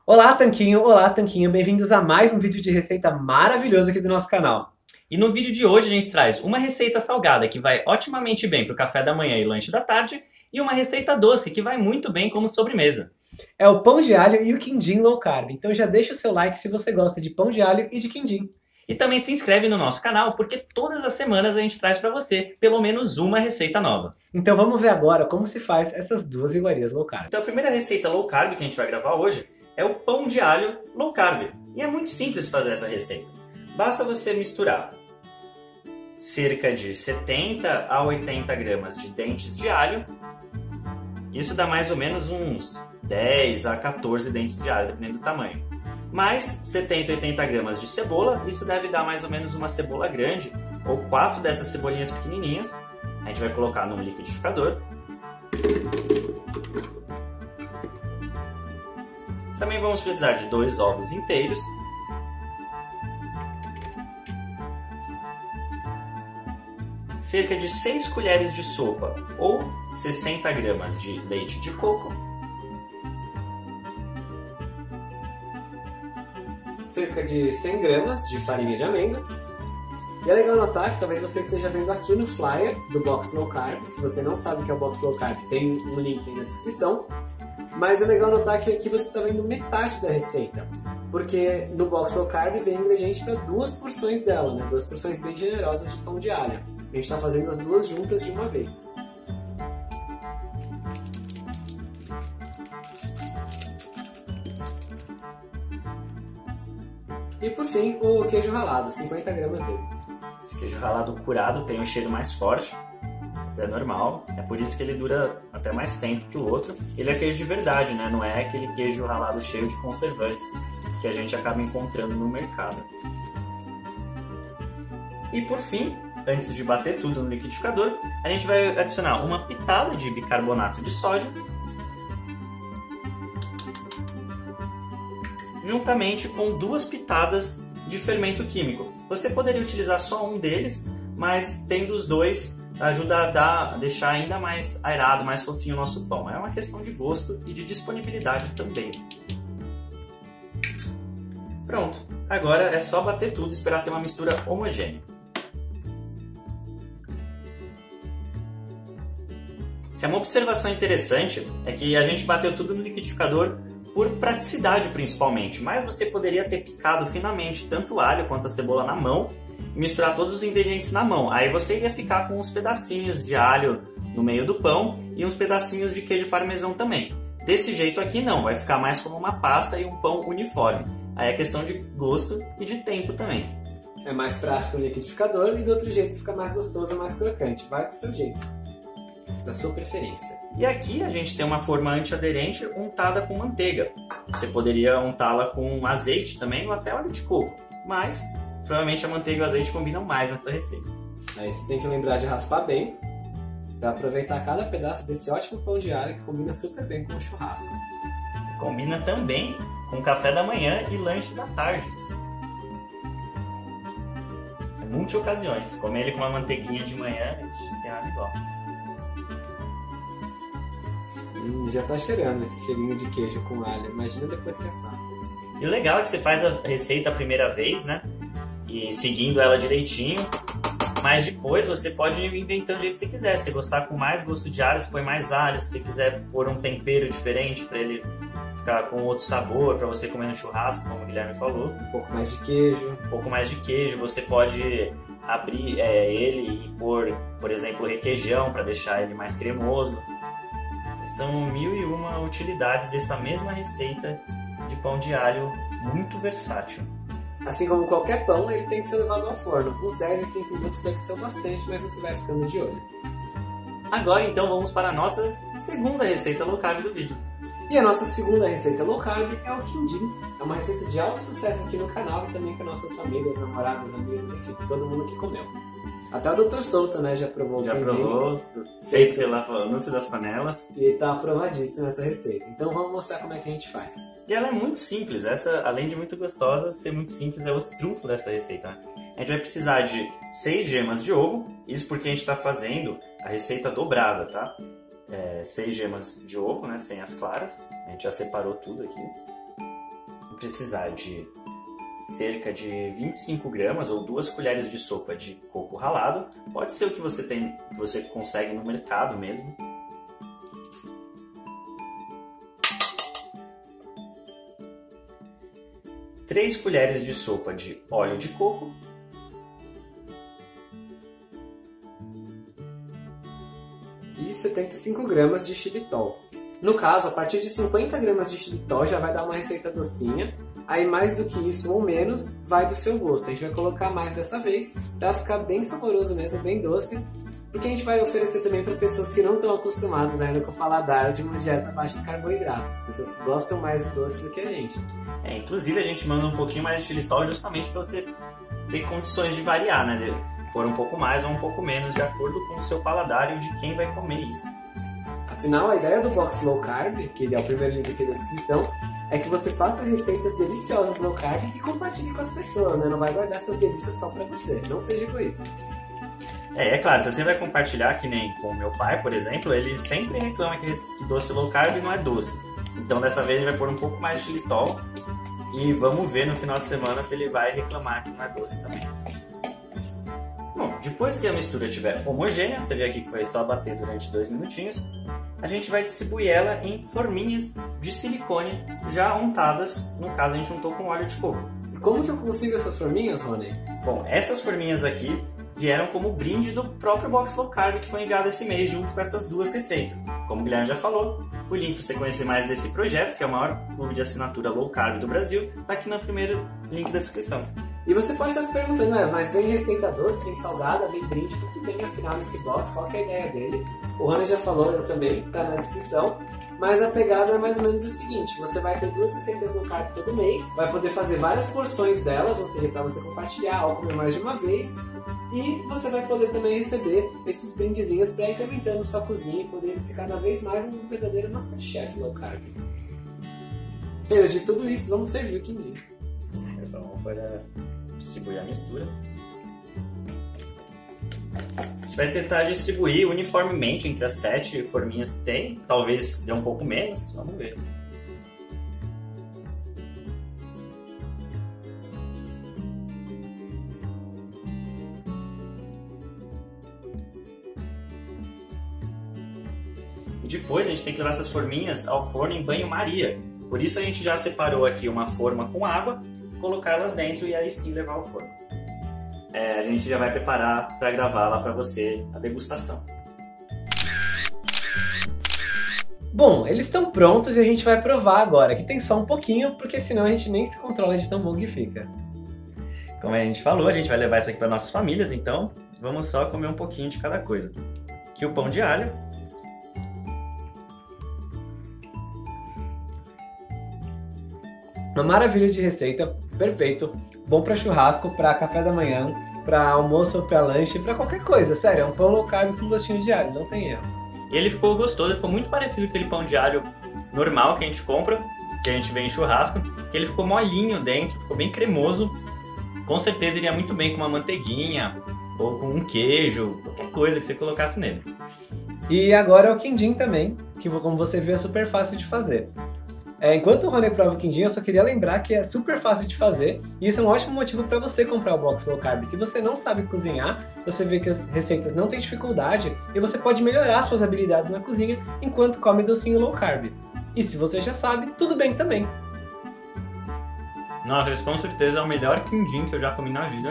Olá Tanquinho, bem-vindos a mais um vídeo de receita maravilhoso aqui do nosso canal. E no vídeo de hoje a gente traz uma receita salgada que vai otimamente bem para o café da manhã e lanche da tarde e uma receita doce que vai muito bem como sobremesa. É o pão de alho e o quindim low carb, então já deixa o seu like se você gosta de pão de alho e de quindim. E também se inscreve no nosso canal porque todas as semanas a gente traz para você pelo menos uma receita nova. Então vamos ver agora como se faz essas duas iguarias low carb. Então a primeira receita low carb que a gente vai gravar hoje é o pão de alho low carb. E é muito simples fazer essa receita. Basta você misturar cerca de 70 a 80 gramas de dentes de alho. Isso dá mais ou menos uns 10 a 14 dentes de alho, dependendo do tamanho. Mais 70 a 80 gramas de cebola, isso deve dar mais ou menos uma cebola grande, ou 4 dessas cebolinhas pequenininhas. A gente vai colocar num liquidificador. Também vamos precisar de 2 ovos inteiros. Cerca de 6 colheres de sopa ou 60 gramas de leite de coco. Cerca de 100 gramas de farinha de amêndoas. E é legal notar que talvez você esteja vendo aqui no flyer do Box Low Carb. Se você não sabe o que é o Box Low Carb, tem um link aí na descrição. Mas é legal notar que aqui você está vendo metade da receita, porque no Box Low Carb vem ingrediente para 2 porções dela, né? 2 porções bem generosas de pão de alho. A gente está fazendo as duas juntas de uma vez. E por fim, o queijo ralado, 50 gramas dele. Esse queijo ralado curado tem um cheiro mais forte, mas é normal. É por isso que ele dura até mais tempo que o outro. Ele é queijo de verdade, né? Não é aquele queijo ralado cheio de conservantes que a gente acaba encontrando no mercado. E por fim, antes de bater tudo no liquidificador, a gente vai adicionar uma pitada de bicarbonato de sódio, juntamente com 2 pitadas de fermento químico. Você poderia utilizar só um deles, mas tendo os dois ajuda a deixar ainda mais aerado, mais fofinho o nosso pão. É uma questão de gosto e de disponibilidade também. Pronto, agora é só bater tudo e esperar ter uma mistura homogênea. Uma observação interessante é que a gente bateu tudo no liquidificador por praticidade principalmente, mas você poderia ter picado finamente tanto o alho quanto a cebola na mão e misturar todos os ingredientes na mão. Aí você ia ficar com uns pedacinhos de alho no meio do pão e uns pedacinhos de queijo parmesão também. Desse jeito aqui não, vai ficar mais como uma pasta e um pão uniforme. Aí é questão de gosto e de tempo também. É mais prático o liquidificador e do outro jeito fica mais gostoso, mais crocante. Vai do seu jeito, da sua preferência. E aqui a gente tem uma forma antiaderente untada com manteiga. Você poderia untá-la com azeite também ou até óleo de coco, mas provavelmente a manteiga e o azeite combinam mais nessa receita. Aí você tem que lembrar de raspar bem, para aproveitar cada pedaço desse ótimo pão de alho que combina super bem com o churrasco. Combina também com café da manhã e lanche da tarde. Em muitas ocasiões, comer ele com uma manteiguinha de manhã, não tem nada igual. Já tá cheirando esse cheirinho de queijo com alho, imagina depois que assar. E o legal é que você faz a receita a primeira vez, né? E seguindo ela direitinho, mas depois você pode ir inventando do jeito que você quiser. Se você gostar com mais gosto de alho, você põe mais alho. Se você quiser pôr um tempero diferente para ele ficar com outro sabor, para você comer no churrasco, como o Guilherme falou. Um pouco mais de queijo. Um pouco mais de queijo. Você pode abrir ele e pôr, por exemplo, requeijão para deixar ele mais cremoso. São 1001 utilidades dessa mesma receita de pão de alho muito versátil. Assim como qualquer pão, ele tem que ser levado ao forno. Uns 10 a 15 minutos deve ser o bastante, mas você vai ficando de olho. Agora então vamos para a nossa segunda receita low carb do vídeo. E a nossa segunda receita low carb é o quindim. É uma receita de alto sucesso aqui no canal e também com nossas famílias, namorados, amigos, enfim, todo mundo que comeu. Até o Dr. Souto, né, já provou o quindim. Já provou, feito pela Nutri das Panelas. E tá aprovadíssimo essa receita. Então vamos mostrar como é que a gente faz. E ela é muito simples, essa, além de muito gostosa, ser muito simples é o trunfo dessa receita. A gente vai precisar de 6 gemas de ovo, isso porque a gente está fazendo a receita dobrada, tá? 6 gemas de ovo, né, sem as claras, a gente já separou tudo aqui. precisar de cerca de 25 gramas ou 2 colheres de sopa de coco ralado. Pode ser o que você tem, que você consegue no mercado mesmo. Três colheres de sopa de óleo de coco. E 75 gramas de xilitol. No caso, a partir de 50 gramas de xilitol já vai dar uma receita docinha. Aí mais do que isso ou menos, vai do seu gosto. A gente vai colocar mais dessa vez, para ficar bem saboroso mesmo, bem doce. Porque a gente vai oferecer também para pessoas que não estão acostumadas ainda com o paladar de uma dieta baixa em carboidratos. Pessoas que gostam mais do doce do que a gente. Inclusive a gente manda um pouquinho mais de xilitol justamente para você ter condições de variar, né? De pôr um pouco mais ou um pouco menos, de acordo com o seu paladar e de quem vai comer isso. Afinal, a ideia do Box Low Carb, que é o primeiro link aqui da descrição, é que você faça receitas deliciosas low carb e compartilhe com as pessoas, né? Não vai guardar essas delícias só pra você. Não seja egoísta. É claro, se você vai compartilhar, que nem com o meu pai, por exemplo, ele sempre reclama que esse doce low carb não é doce. Então dessa vez ele vai pôr um pouco mais de xilitol e vamos ver no final de semana se ele vai reclamar que não é doce também. Bom, depois que a mistura estiver homogênea, você vê aqui que foi só bater durante 2 minutinhos, a gente vai distribuir ela em forminhas de silicone já untadas, no caso a gente untou com óleo de coco. E como que eu consigo essas forminhas, Rony? Bom, essas forminhas aqui vieram como brinde do próprio Box Low Carb que foi enviado esse mês junto com essas 2 receitas. Como o Guilherme já falou, o link para você conhecer mais desse projeto, que é o maior clube de assinatura low carb do Brasil, está aqui no primeiro link da descrição. E você pode estar se perguntando, mas vem receita doce, vem salgada, vem brinde, o que vem afinal nesse box, qual que é a ideia dele? O Rony já falou, eu também, tá na descrição. Mas a pegada é mais ou menos a seguinte, você vai ter 2 receitas low carb todo mês, vai poder fazer várias porções delas, ou seja, para você compartilhar ou comer mais de uma vez. E você vai poder também receber esses brindezinhos para ir incrementando sua cozinha e poder ser cada vez mais um verdadeiro Masterchef low carb. Depois de tudo isso, vamos servir o quindim. Vamos para distribuir a mistura. A gente vai tentar distribuir uniformemente entre as 7 forminhas que tem. Talvez dê um pouco menos, vamos ver. E depois a gente tem que levar essas forminhas ao forno em banho-maria. Por isso a gente já separou aqui uma forma com água, colocar elas dentro e aí sim levar ao forno. A gente já vai preparar para gravar lá para você a degustação. Bom, eles estão prontos e a gente vai provar agora, que tem só um pouquinho, porque senão a gente nem se controla de tão bom que fica. Como a gente falou, a gente vai levar isso aqui para nossas famílias, então vamos só comer um pouquinho de cada coisa. Aqui o pão de alho. Uma maravilha de receita, perfeito, bom para churrasco, para café da manhã, para almoço ou para lanche, para qualquer coisa, sério, é um pão low carb com gostinho de alho, não tem erro. E ele ficou gostoso, ficou muito parecido com aquele pão de alho normal que a gente compra, que a gente vê em churrasco, que ele ficou molinho dentro, ficou bem cremoso, com certeza iria muito bem com uma manteiguinha, ou com um queijo, qualquer coisa que você colocasse nele. E agora é o quindim também, que como você vê é super fácil de fazer. Enquanto o Rony prova o quindim, eu só queria lembrar que é super fácil de fazer e isso é um ótimo motivo para você comprar o Box Low Carb. Se você não sabe cozinhar, você vê que as receitas não têm dificuldade e você pode melhorar suas habilidades na cozinha enquanto come docinho low carb. E se você já sabe, tudo bem também. Nossa, esse com certeza é o melhor quindim que eu já comi na vida.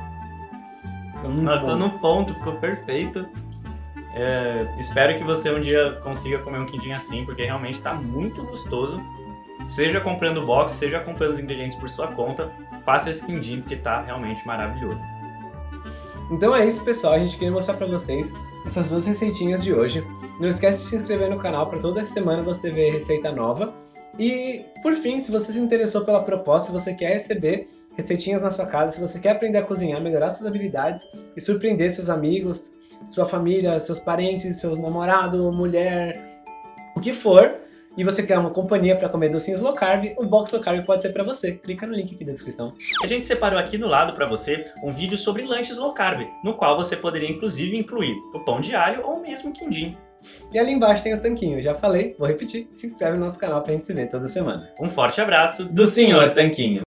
Tô no ponto, ficou perfeito. Espero que você um dia consiga comer um quindim assim, porque realmente está muito gostoso. Seja comprando o box, seja comprando os ingredientes por sua conta, faça esse quindim porque está realmente maravilhoso. Então é isso, pessoal, a gente queria mostrar para vocês essas 2 receitinhas de hoje. Não esquece de se inscrever no canal para toda semana você ver receita nova. E, por fim, se você se interessou pela proposta, se você quer receber receitinhas na sua casa, se você quer aprender a cozinhar, melhorar suas habilidades e surpreender seus amigos, sua família, seus parentes, seu namorado, mulher, o que for, e você quer uma companhia para comer docinhos low carb, o Box Low Carb pode ser para você. Clica no link aqui da descrição. A gente separou aqui do lado para você um vídeo sobre lanches low carb, no qual você poderia inclusive incluir o pão de alho ou mesmo o quindim. E ali embaixo tem o tanquinho, já falei, vou repetir, se inscreve no nosso canal pra gente se ver toda semana. Um forte abraço do Sr. Tanquinho.